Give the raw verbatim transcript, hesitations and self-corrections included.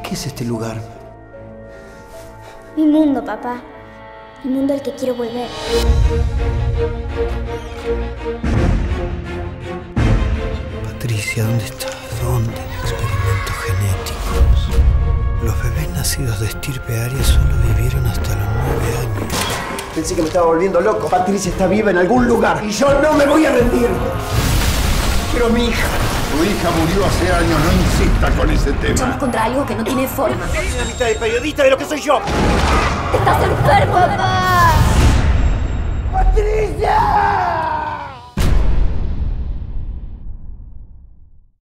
¿Qué es este lugar? Mi mundo, papá. El mundo al que quiero volver. Patricia, ¿dónde estás? ¿Dónde? Experimentos genéticos. Los bebés nacidos de estirpe aria solo vivieron hasta los nueve años. Pensé que me estaba volviendo loco. Patricia está viva en algún lugar y yo no me voy a rendir. Quiero a mi hija. Tu hija murió hace años, no insista con ese tema. Luchamos contra algo que no tiene forma. Soy una mitad de periodista de lo que soy yo. ¡Estás enfermo, papá! ¡Patricia!